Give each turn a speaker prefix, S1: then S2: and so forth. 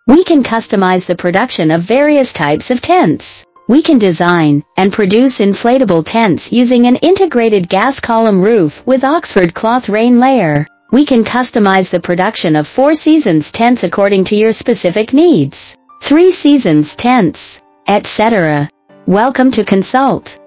S1: We can customize the production of various types of tents. We can design and produce inflatable tents using an integrated gas column roof with Oxford cloth rain layer. We can customize the production of 4 seasons tents according to your specific needs, 3 seasons tents, etc. Welcome to consult.